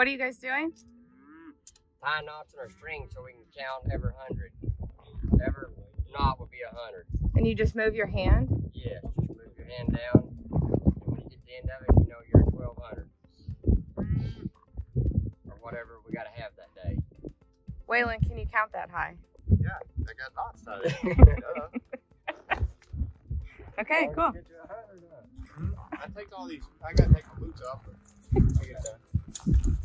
What are you guys doing? Tie knots in our string so we can count every 100. Every knot would be 100. And you just move your hand? Yes, just move your hand down. And when you get to the end of it, you know you're at 1200. Or whatever we got to have that day. Waylon, can you count that high? Yeah, I got knots tied. Okay, cool. I take all these. I gotta take my boots off. I get done.